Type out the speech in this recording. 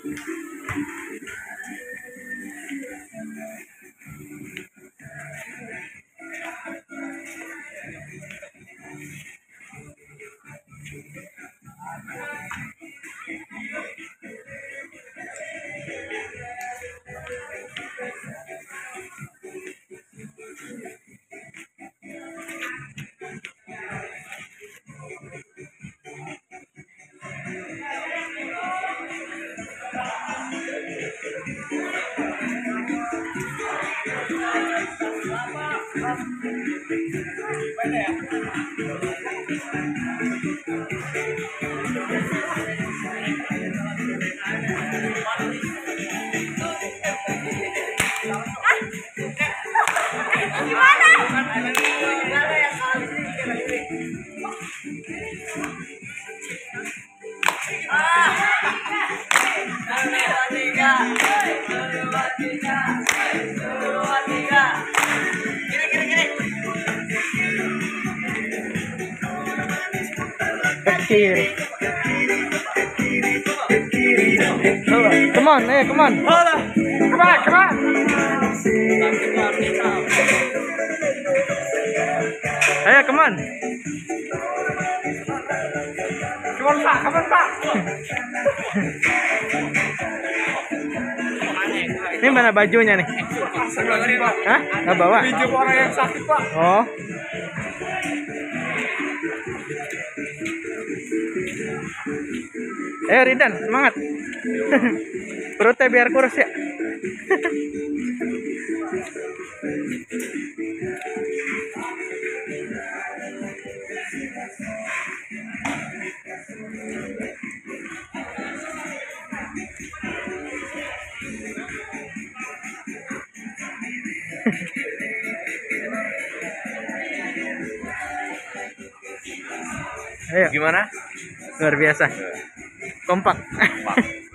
Kiri. Come on, come on. Come on, come on. Ayo, come on. Come on, Pak. Come on, Pak. Ini mana bajunya nih? Hah? Nggak bawa? Baju orang yang sakit, Pak. Oh. Ridan, semangat. Perutnya biar kurus ya. Ayo. Gimana? Luar biasa. Kompak.